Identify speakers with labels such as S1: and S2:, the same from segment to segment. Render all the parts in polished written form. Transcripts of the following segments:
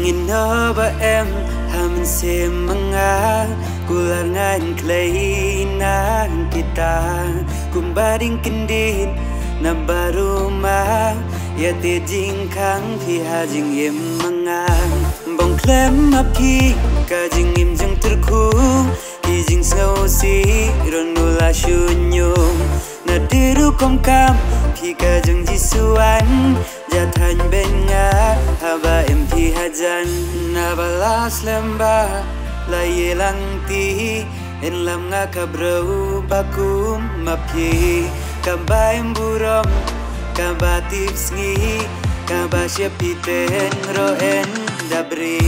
S1: in nó ba em ham xem manga kular ngan clay na kita kumba ding kindin na baruma ya te jing khang phi ha jing em manga bong klem ap ki ka jing im jang terku ki jing sau si ronula shunyum na diru kom kam phi ka jang jisuan ja than ben nga haba em phi hajan na balas lemba la yelang ti en lam nga kabrau bakum maphi kaba em burom kaba tips ngi kaba syapiten roen dabri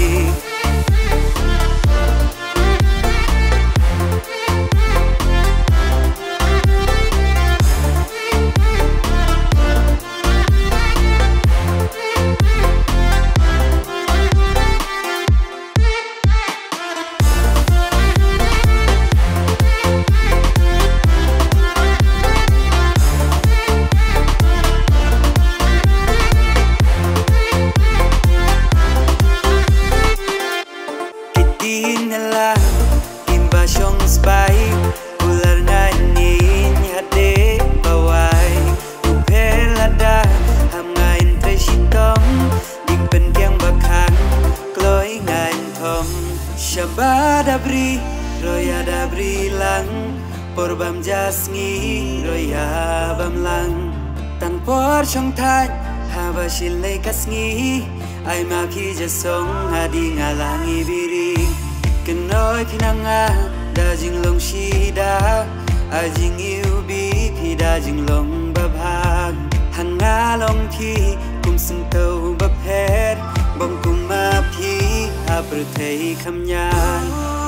S1: dabri roya dabri lang porbam jasngi roya bam lang tan por chong than haba shilai kasngi ai ma khi jasong adi ngalangi biri kenoi pinanga da jing long shida a jing yu bi phi da jing long babha hanga long phi kum sung tau baphet bong kum ma phi a pru thei kham nyan